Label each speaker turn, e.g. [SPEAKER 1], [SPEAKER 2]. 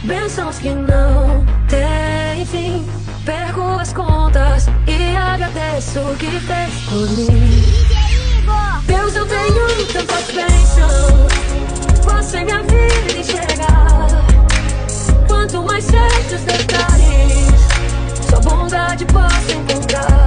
[SPEAKER 1] Bênçãos que não têm fim. Perco as contas e agradeço o que fez por mim. Deus, eu tenho tantas bênçãos, passei minha vida enxergar. Quanto mais certos detalhes, sua bondade posso encontrar.